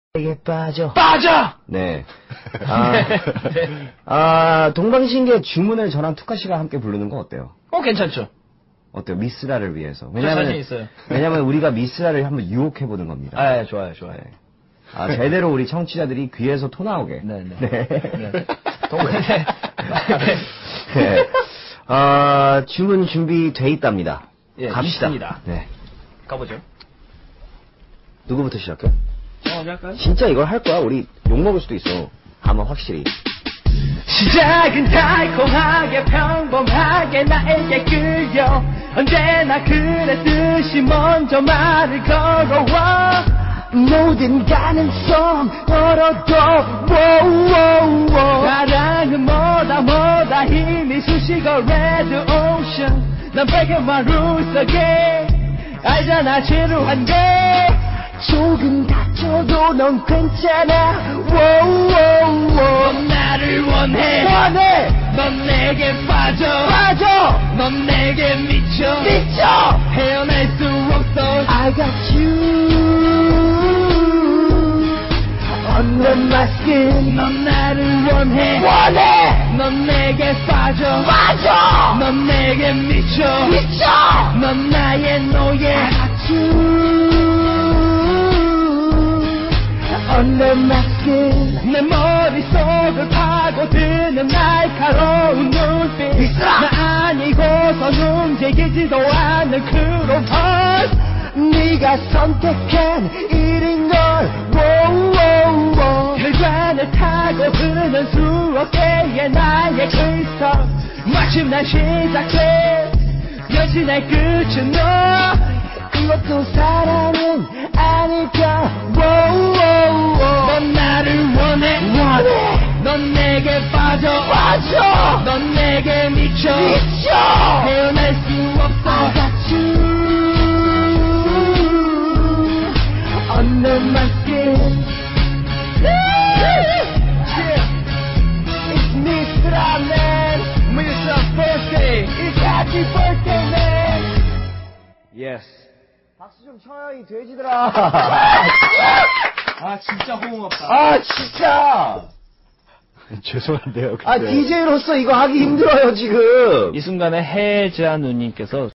에게 빠져. 네. 네. 동방신기의 주문을 저랑 투카 씨가 함께 부르는 거 어때요? 괜찮죠. 어때요? 미스라를 위해서. 저 자신 있어요. 왜냐면 우리가 미스라를 한번 유혹해보는 겁니다. 아, 좋아요. 네. 제대로 우리 청취자들이 귀에서 토 나오게. 네네. 네. 동근에. 네. 주문 준비돼 있답니다. 예, 갑시다. 있습니다. 네. 가보죠. 누구부터 시작해? 할까요? 진짜 이걸 할 거야? 우리 욕먹을 수도 있어. 한번 확실히. 시작은 달콤하게 평범하게 나에게 끌려 언제나 그랬듯이 먼저 말을 걸어와 모든 가능성 열어둬 사랑은 뭐다 힘이 쑤시고 Red Ocean 난 베개만 룰 속에 알잖아 지루한 게 조금 다쳐도 넌 괜찮아 넌 나를 원해 넌 내게 빠져 넌 내게 미쳐 헤어날 수 없어 I got you under my skin 넌 나를 원해 넌 내게 빠져 넌 내게 미쳐 넌 나의 노예 I got you under my skin 내 머릿속을 파고드는 날카로운 눈빛 나 아니고선 움직이지도 않는 크로봇 네가 선택한 일인 걸 혈관을 타고 흐르는 수억 개의 나의 크리스탈 마침내 시작돼 여신의 끝은 너 그것도 사랑은 아닐까 넌 나를 원해 넌 내게 빠져 넌 내게 미쳐 헤어날 수 없어 I got you under my skin It's Mr. Man Mr. Birthday It's happy birthday man Yes. 박수 좀 쳐요, 이 돼지들아. 진짜 호응 없다. 진짜. 죄송한데요. 근데... DJ로서 이거 하기 힘들어요, 지금. 이 순간에 해자 누님께서